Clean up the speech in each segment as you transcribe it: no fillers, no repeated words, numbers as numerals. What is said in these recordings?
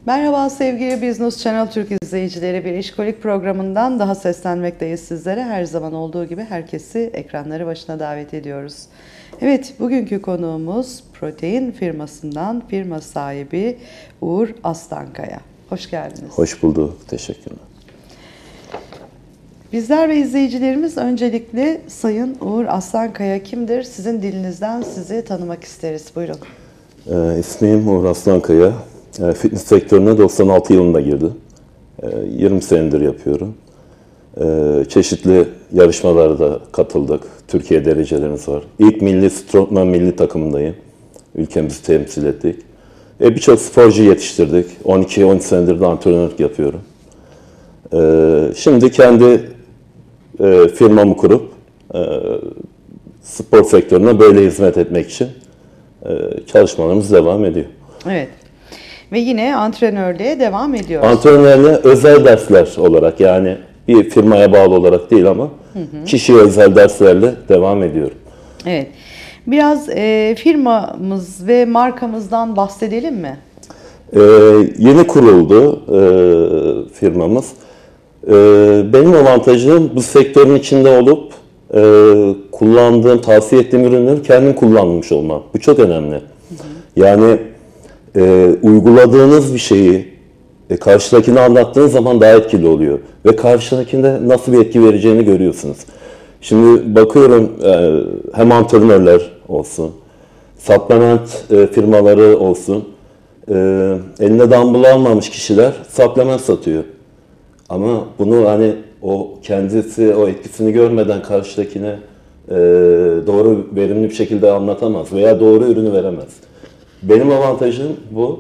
Merhaba sevgili Business Channel Türk izleyicileri, bir işkolik programından daha seslenmekteyiz sizlere. Her zaman olduğu gibi herkesi ekranları başına davet ediyoruz. Evet, bugünkü konuğumuz protein firmasından firma sahibi Uğur Aslankaya. Hoş geldiniz. Hoş bulduk, teşekkürler. Bizler ve izleyicilerimiz öncelikle Sayın Uğur Aslankaya kimdir? Sizin dilinizden sizi tanımak isteriz. Buyurun. İsmim Uğur Aslankaya. Fitness sektörüne 96 yılında girdim. 20 senedir yapıyorum. Çeşitli yarışmalarda katıldık. Türkiye derecelerimiz var. İlk milli strongman milli takımındayım. Ülkemizi temsil ettik. Birçok sporcu yetiştirdik. 12-13 senedir de antrenörlük yapıyorum. Şimdi kendi firmamı kurup spor sektörüne böyle hizmet etmek için çalışmalarımız devam ediyor. Evet. Ve yine antrenörlüğe devam ediyoruz. Antrenörlüğe özel dersler olarak, yani bir firmaya bağlı olarak değil ama kişiye özel derslerle devam ediyorum. Evet. Biraz firmamız ve markamızdan bahsedelim mi? Yeni kuruldu firmamız. Benim avantajım bu sektörün içinde olup kullandığım, tavsiye ettiğim ürünleri kendim kullanmış olmam. Bu çok önemli. Yani uyguladığınız bir şeyi karşıdakine anlattığınız zaman daha etkili oluyor. Ve karşıdakinde nasıl bir etki vereceğini görüyorsunuz. Şimdi bakıyorum hem antrenörler olsun, supplement firmaları olsun, eline dumbbell almamış kişiler supplement satıyor. Ama bunu hani o kendisi o etkisini görmeden karşıdakine doğru, verimli bir şekilde anlatamaz veya doğru ürünü veremez. Benim avantajım bu.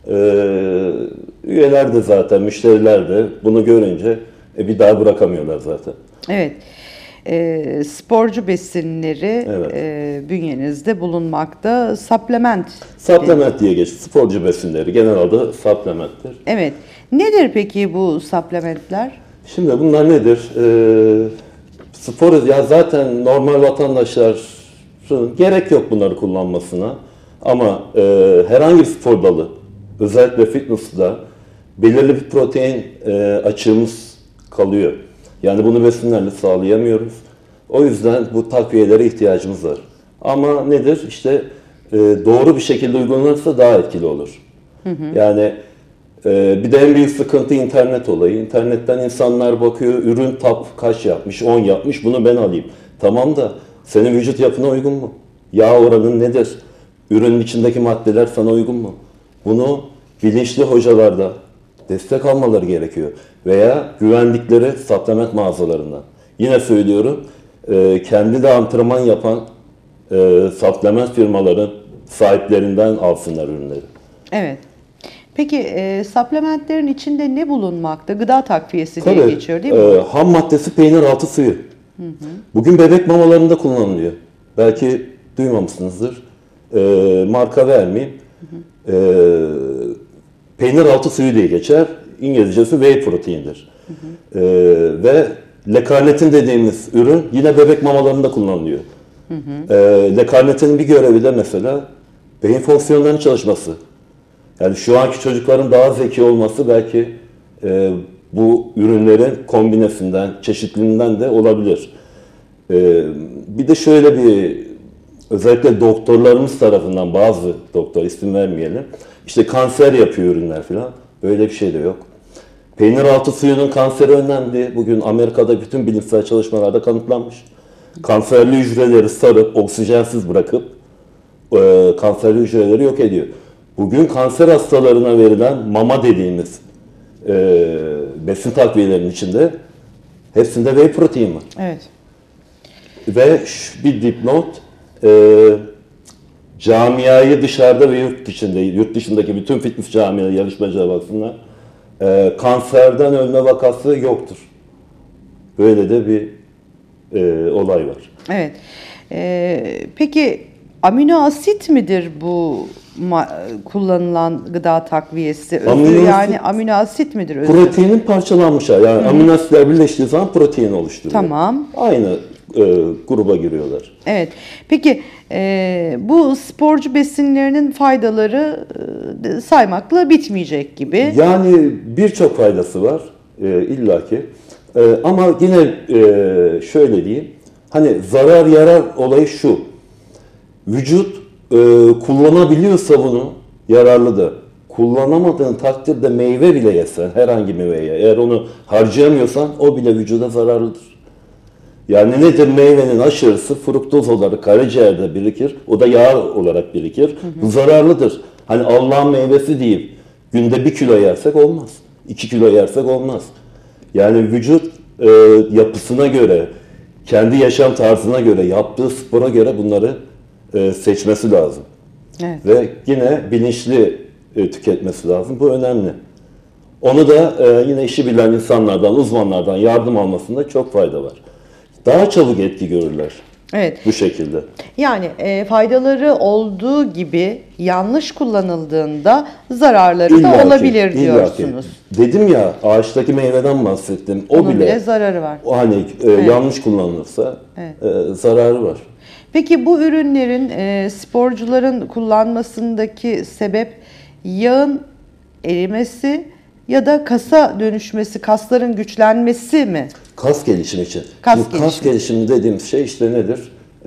Üyeler de zaten, müşteriler de bunu görünce bir daha bırakamıyorlar zaten. Evet. Sporcu besinleri Evet. bünyenizde bulunmakta. Supplement. Supplement diye geçiyor. Sporcu besinleri. Genel adı supplement'tir. Evet. Nedir peki bu supplementler? Şimdi bunlar nedir? Spor, ya zaten normal vatandaşların gerek yok bunları kullanmasına. Ama herhangi bir spor dalı, özellikle fitness'da belirli bir protein açığımız kalıyor. Yani bunu besinlerle sağlayamıyoruz. O yüzden bu takviyelere ihtiyacımız var. Ama nedir? İşte doğru bir şekilde uygulanırsa daha etkili olur. Yani bir de en büyük sıkıntı internet olayı. İnternetten insanlar bakıyor, ürün kaç yapmış, 10 yapmış, bunu ben alayım. Tamam da senin vücut yapına uygun mu? Yağ oranın nedir? Ürünün içindeki maddeler sana uygun mu? Bunu bilinçli hocalarda destek almaları gerekiyor. Veya güvendikleri supplement mağazalarından. Yine söylüyorum, kendi de antrenman yapan supplement firmaların sahiplerinden alsınlar ürünleri. Evet. Peki supplementlerin içinde ne bulunmakta? Gıda takviyesi diye geçiyor değil mi? Ham maddesi peynir altı suyu. Bugün bebek mamalarında kullanılıyor. Belki duymamışsınızdır. Marka vermeyeyim. Peynir altı suyu diye geçer. İngilizcesi whey protein'dir. Ve L-karnitin dediğimiz ürün yine bebek mamalarında kullanılıyor. L-karnitinin bir görevi de mesela beyin fonksiyonlarının çalışması. Yani şu anki çocukların daha zeki olması belki bu ürünlerin kombinesinden, çeşitliliğinden de olabilir. Bir de şöyle bir, özellikle doktorlarımız tarafından, bazı doktor, isim vermeyelim, işte kanser yapıyor ürünler falan. Böyle bir şey de yok. Peynir altı suyunun kanseri önlendi. Bugün Amerika'da bütün bilimsel çalışmalarda kanıtlanmış. Kanserli hücreleri sarıp, oksijensiz bırakıp kanserli hücreleri yok ediyor. Bugün kanser hastalarına verilen mama dediğimiz besin takviyelerinin içinde hepsinde whey protein var. Evet. Ve bir dipnot, camiayı dışarıda ve yurt dışındaki bütün fitness camiaları, yarışmacılar baksınlar, kanserden ölme vakası yoktur. Böyle de bir olay var. Evet. Peki amino asit midir bu kullanılan gıda takviyesi? Yani amino asit midir? Proteinin parçalanmış hali. Yani amino asitler birleştiği zaman protein oluşturuyor. Tamam. Aynı gruba giriyorlar. Evet. Peki bu sporcu besinlerinin faydaları saymakla bitmeyecek gibi. Yani birçok faydası var illaki. Ama yine şöyle diyeyim. Hani zarar yarar olayı şu. Vücut kullanabiliyorsa bunu yararlıdır. Kullanamadığın takdirde meyve bile yesen, herhangi meyveye, eğer onu harcayamıyorsan o bile vücuda zararlıdır. Yani nedir meyvenin aşırısı? Fruktoz olarak karaciğerde birikir, o da yağ olarak birikir. Bu zararlıdır. Hani Allah'ın meyvesi deyip günde 1 kilo yersek olmaz, 2 kilo yersek olmaz. Yani vücut yapısına göre, kendi yaşam tarzına göre, yaptığı spora göre bunları seçmesi lazım. Evet. Ve yine bilinçli tüketmesi lazım. Bu önemli. Onu da yine işi bilen insanlardan, uzmanlardan yardım almasında çok fayda var. Daha çabuk etki görürler. Evet. Bu şekilde. Yani faydaları olduğu gibi yanlış kullanıldığında zararları da olabilir diyorsunuz. Dedim ya, ağaçtaki meyveden bahsettim. Onun bile zararı var. Hani yanlış kullanılırsa zararı var. Peki bu ürünlerin sporcuların kullanmasındaki sebep yağın erimesi ya da kasa dönüşmesi, kasların güçlenmesi mi? Kas gelişimi için. Kas gelişimi dediğimiz şey işte nedir?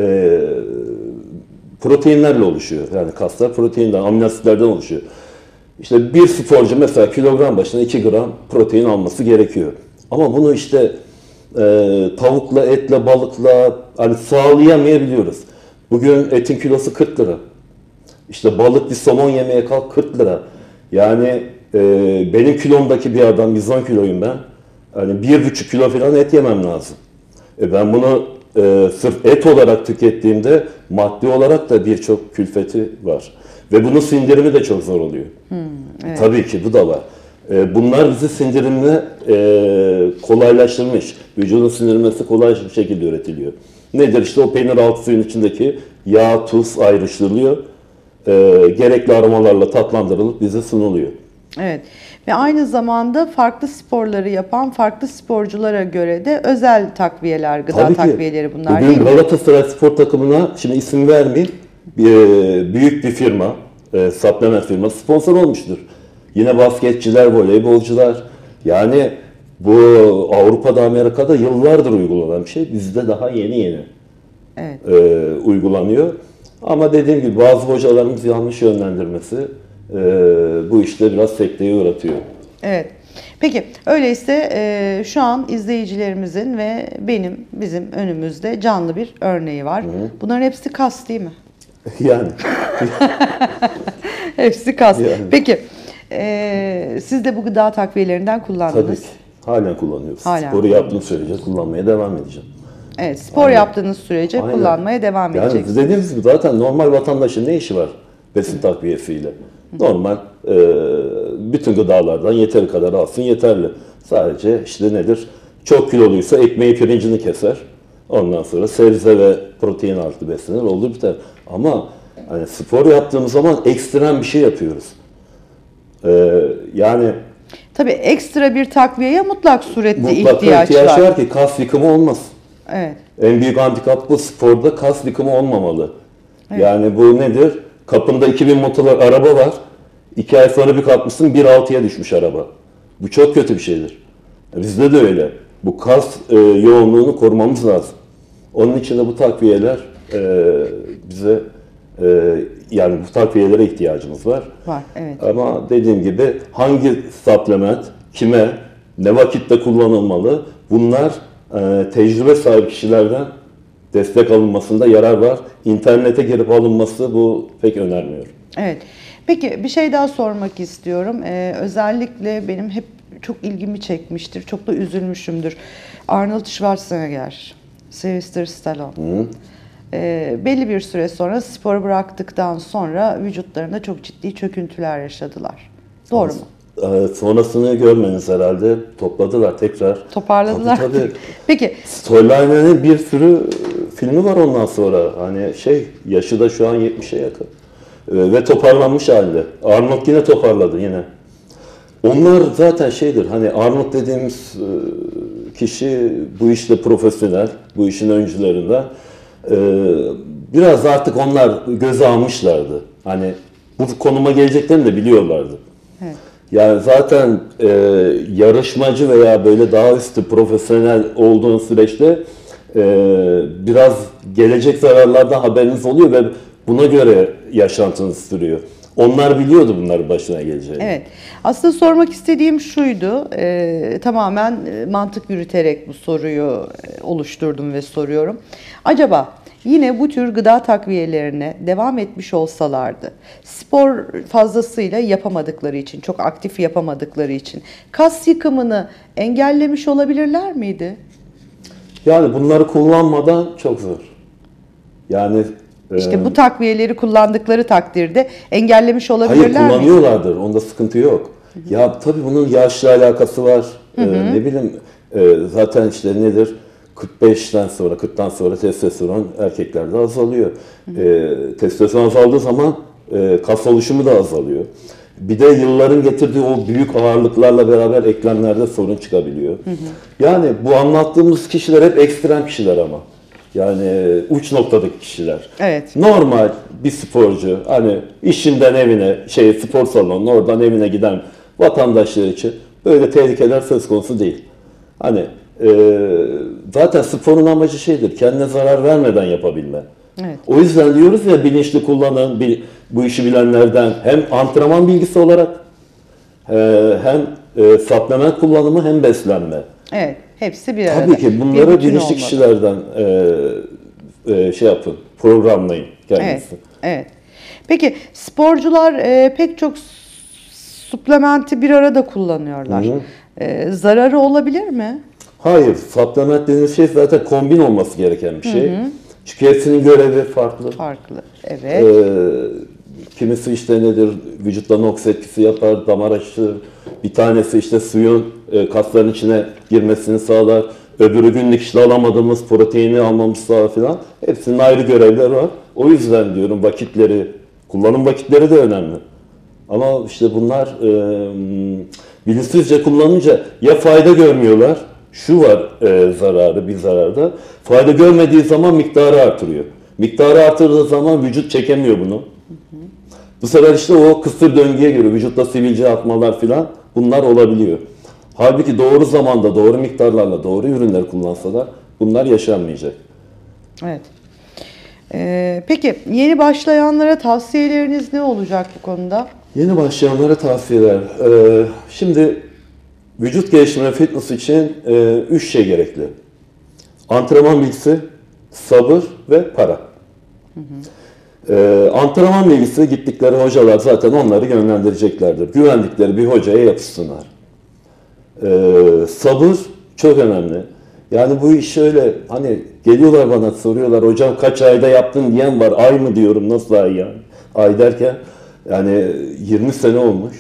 Proteinlerle oluşuyor. Yani kaslar proteinden, amino asitlerden oluşuyor. İşte bir sporcu mesela kilogram başına 2 gram protein alması gerekiyor. Ama bunu işte tavukla, etle, balıkla hani sağlayamayabiliyoruz. Bugün etin kilosu 40 lira. İşte balık bir somon yemeye kalk 40 lira. Yani benim kilomdaki bir adam, 110 kiloyum ben. Hani 1,5 kilo falan et yemem lazım. Ben bunu sırf et olarak tükettiğimde maddi olarak da birçok külfeti var. Ve bunun sindirimi de çok zor oluyor. Evet. Tabii ki bu da var. Bunlar bizi sindirimle kolaylaştırmış. Vücudun sindirilmesi kolay bir şekilde üretiliyor. Nedir? İşte o peynir altı suyun içindeki yağ, tuz ayrıştırılıyor. Gerekli aromalarla tatlandırılıp bize sunuluyor. Evet. Ve aynı zamanda farklı sporları yapan farklı sporculara göre de özel takviyeler, gıda takviyeleri bunlar değil mi? Bugün Galatasaray spor takımına, şimdi isim vermeyeyim, büyük bir firma, supplement firması sponsor olmuştur. Yine basketçiler, voleybolcular. Yani bu Avrupa'da, Amerika'da yıllardır uygulanan bir şey. Bizde daha yeni evet. Uygulanıyor. Ama dediğim gibi bazı hocalarımız yanlış yönlendirmesi bu işte biraz sekteye uğratıyor. Evet. Peki öyleyse şu an izleyicilerimizin ve bizim önümüzde canlı bir örneği var. Bunların hepsi kas değil mi? Yani. Hepsi kas. Yani. Peki siz de bu gıda takviyelerinden kullandınız. Tabii ki. Halen kullanıyoruz. Halen Sporu yaptığım sürece kullanmaya devam edeceğim. Evet, spor yaptığınız sürece kullanmaya devam edeceksiniz. Yani dediğimiz gibi zaten normal vatandaşın ne işi var besin takviyesiyle? Normal bütün gıdalardan yeteri kadar alsın yeterli. Sadece işte nedir? Çok kiloluysa ekmeği pirincini keser. Ondan sonra sebze ve protein artı beslenir, olur biter. Ama hani spor yaptığımız zaman ekstrem bir şey yapıyoruz. Yani tabii ekstra bir takviyeye mutlak surette ihtiyaç var ki kas yıkımı olmaz. Evet. En büyük handikap bu, sporda kas yıkımı olmamalı. Evet. Yani bu nedir? Kapında 2000 motor araba var. 2 ay sonra bir kalkmışsın 1.6'ya düşmüş araba. Bu çok kötü bir şeydir. Bizde de öyle. Bu kas yoğunluğunu korumamız lazım. Onun için de bu takviyeler bize yani bu takviyelere ihtiyacımız var. Var, evet. Ama dediğim gibi hangi supplement, kime, ne vakitte kullanılmalı? Bunlar tecrübe sahibi kişilerden destek alınmasında yarar var. İnternete girip alınması bu pek önermiyorum. Evet. Peki bir şey daha sormak istiyorum. Özellikle benim hep çok ilgimi çekmiştir. Çok da üzülmüşümdür. Arnold Schwarzenegger, Sylvester Stallone. Belli bir süre sonra sporu bıraktıktan sonra vücutlarında çok ciddi çöküntüler yaşadılar. Doğru mu? Sonrasını görmeniz herhalde. Topladılar tekrar. Toparladılar. Tabii. Peki. Stolliner'in bir sürü filmi var ondan sonra. Hani yaşı da şu an 70'e yakın. Ve toparlanmış halde. Arnold yine toparladı yine. Onlar zaten hani Arnold dediğimiz kişi bu işte profesyonel, bu işin öncülerinden. Biraz artık onlar göze almışlardı. Hani bu konuma geleceklerini de biliyorlardı. Evet. Yani zaten yarışmacı veya böyle daha üstü profesyonel olduğun süreçte biraz gelecek zararlardan haberiniz oluyor ve buna göre yaşantınız sürüyor. Onlar biliyordu bunların başına geleceğini. Evet. Aslında sormak istediğim şuydu. Tamamen mantık yürüterek bu soruyu oluşturdum ve soruyorum. Acaba yine bu tür gıda takviyelerine devam etmiş olsalardı, spor fazlasıyla yapamadıkları için, çok aktif yapamadıkları için kas yıkımını engellemiş olabilirler miydi? Yani bunları kullanmadan çok zor. Yani İşte bu takviyeleri kullandıkları takdirde engellemiş olabilirler hayır, miydi? kullanıyorlardır. Onda sıkıntı yok. Ya tabii bunun yaşla alakası var. Ne bileyim zaten işte nedir? 45'ten sonra, 40'tan sonra testosteron erkeklerde azalıyor. Testosteron azaldığı zaman kas oluşumu da azalıyor. Bir de yılların getirdiği o büyük ağırlıklarla beraber eklemlerde sorun çıkabiliyor. Yani bu anlattığımız kişiler hep ekstrem kişiler ama. Yani uç noktadaki kişiler. Evet. Normal bir sporcu, hani işinden evine, spor salonuna, oradan evine giden vatandaşlar için böyle tehlikeler söz konusu değil. Hani zaten sporun amacı şeydir, kendine zarar vermeden yapabilme. Evet. O yüzden diyoruz ya, bilinçli kullanın, bu işi bilenlerden hem antrenman bilgisi olarak hem supplement kullanımı hem beslenme. Evet. Hepsi bir arada. Tabii ki Bir bunları bütün bilinçli olmalı. kişilerden yapın, programlayın kendinizi. Evet, evet. Peki sporcular pek çok suplementi bir arada kullanıyorlar. Zararı olabilir mi? Hayır, supplement dediğiniz şey zaten kombin olması gereken bir şey. Çünkü hepsinin görevi farklı. Farklı. Evet. Kimisi işte nedir, vücutta NOx etkisi yapar, damar açılır. Bir tanesi işte suyun kasların içine girmesini sağlar. Öbürü günlük işte alamadığımız proteini almamız sağlar filan. Hepsinin ayrı görevleri var. O yüzden diyorum kullanım vakitleri de önemli. Ama işte bunlar bilinçsizce kullanınca ya fayda görmüyorlar, şu var bir zararda. Fayda görmediği zaman miktarı artırıyor. Miktarı artırdığı zaman vücut çekemiyor bunu. Bu sefer işte o kısır döngüye göre vücutta sivilce atmalar filan bunlar olabiliyor. Halbuki doğru zamanda, doğru miktarlarla, doğru ürünler kullansalar bunlar yaşanmayacak. Evet. Peki yeni başlayanlara tavsiyeleriniz ne olacak bu konuda? Yeni başlayanlara tavsiyeler. Şimdi vücut geliştirme fitness için 3 şey gerekli. Antrenman bilgisi, sabır ve para. Antrenman bilgisi, gittikleri hocalar zaten onları yönlendireceklerdir. Güvendikleri bir hocaya yapışsınlar. Sabır çok önemli. Yani bu iş şöyle, hani geliyorlar bana soruyorlar, hocam kaç ayda yaptın diyen var. Ay mı diyorum, nasıl ay yani? Ay derken yani 20 sene olmuş.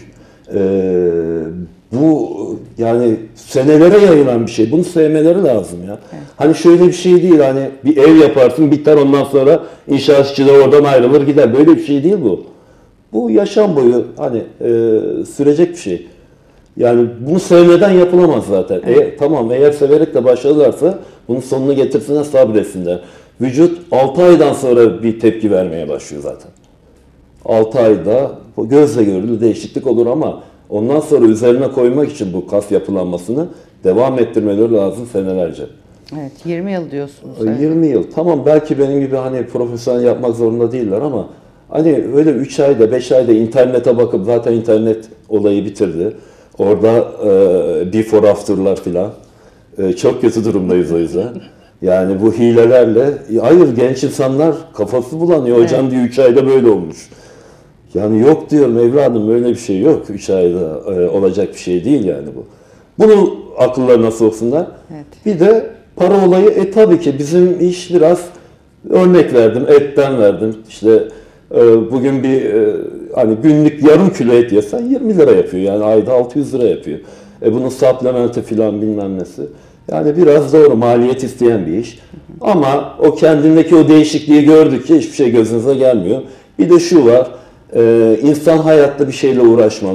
Bu yani senelere yayılan bir şey. Bunu sevmeleri lazım ya. Evet. Hani şöyle bir şey değil, hani bir ev yaparsın biter, ondan sonra inşaat işçi de oradan ayrılır gider. Böyle bir şey değil bu. Bu yaşam boyu hani sürecek bir şey. Yani bunu sevmeden yapılamaz zaten. Evet. Tamam, eğer severek de başladılarsa bunun sonunu getirsinler, sabretsinler. Vücut 6 aydan sonra bir tepki vermeye başlıyor zaten. 6 ayda gözle görülür değişiklik olur ama ondan sonra üzerine koymak için bu kas yapılanmasını devam ettirmeleri lazım senelerce. Evet, 20 yıl diyorsunuz. 20 yıl. Tamam, belki benim gibi hani profesyonel yapmak zorunda değiller ama hani öyle 3 ayda 5 ayda internete bakıp, zaten internet olayı bitirdi. Orada before after'lar filan. Çok kötü durumdayız o yüzden. Yani bu hilelerle, hayır genç insanlar kafası bulanıyor. Hocam evet, diyor 3 ayda böyle olmuş. Yani yok diyorum evladım, böyle bir şey yok. 3 ayda olacak bir şey değil yani bu. Bunu akıllarına soksunlar. Evet. Bir de para olayı, tabii ki bizim iş biraz, örnek verdim, etten verdim. İşte bugün hani günlük yarım kilo et yesen 20 lira yapıyor. Yani ayda 600 lira yapıyor. Bunun supplementi filan bilmem nesi. Yani biraz doğru, maliyet isteyen bir iş. Ama o kendindeki o değişikliği gördükçe hiçbir şey gözünüze gelmiyor. Bir de şu var, insan hayatta bir şeyle uğraşmalı.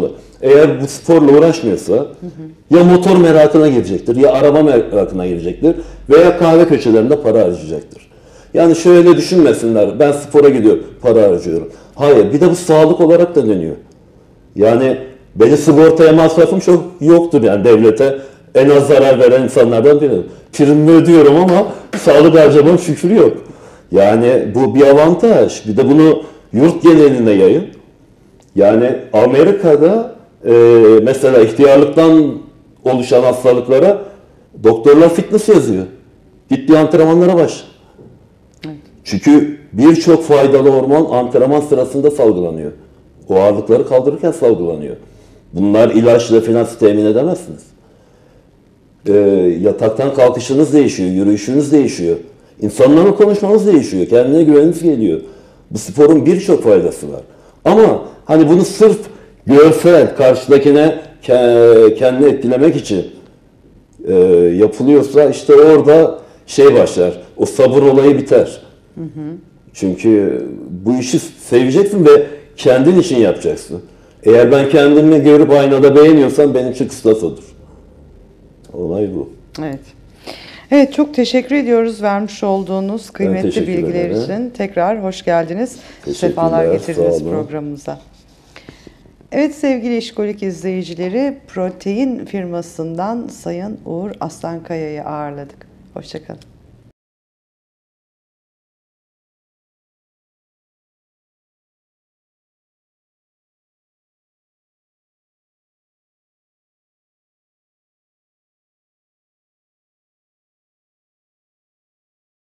eğer bu sporla uğraşmıyorsa ya motor merakına girecektir, ya araba merakına girecektir veya kahve köşelerinde para harcayacaktır. Yani şöyle düşünmesinler, ben spora gidiyorum, para harcıyorum. Hayır, bir de bu sağlık olarak da dönüyor. Yani benim sigortaya masrafım çok yoktur yani devlete en az zarar veren insanlardan biriyim. Primimi ödüyorum ama sağlık harcamam şükür yok. Yani bu bir avantaj. Bir de bunu yurt geneline yayın. Yani Amerika'da mesela ihtiyarlıktan oluşan hastalıklara doktorlar fitness yazıyor. Gittiği antrenmanlara baş. Çünkü birçok faydalı hormon antrenman sırasında salgılanıyor. O ağırlıkları kaldırırken salgılanıyor. Bunlar ilaçla falan temin edemezsiniz. Yataktan kalkışınız değişiyor, yürüyüşünüz değişiyor. İnsanlarla konuşmanız değişiyor, kendine güveniniz geliyor. Bu sporun birçok faydası var. Ama hani bunu sırf görsel, karşıdakine kendini etkilemek için yapılıyorsa işte orada şey başlar, o sabır olayı biter. Çünkü bu işi seveceksin ve kendin için yapacaksın. Eğer ben kendimi görüp aynada beğeniyorsam benim için kıstas odur. Olay bu. Evet. Evet, çok teşekkür ediyoruz vermiş olduğunuz kıymetli teşekkür bilgiler ederim. için. Tekrar hoş geldiniz. Teşekkürler, Sefalar getirdiniz sağ olun. programımıza. Evet sevgili İşkolik izleyicileri, protein firmasından Sayın Uğur Aslankaya'yı ağırladık. Hoşça kalın.